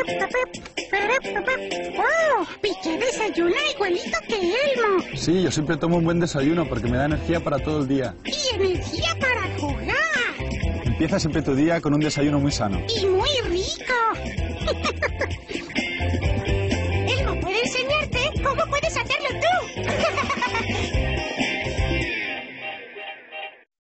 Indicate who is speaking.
Speaker 1: ¡Oh! Piqué desayuna igualito que Elmo.
Speaker 2: Sí, yo siempre tomo un buen desayuno porque me da energía para todo el día.
Speaker 1: Y energía para jugar.
Speaker 2: Empieza siempre tu día con un desayuno muy sano.
Speaker 1: Y muy rico.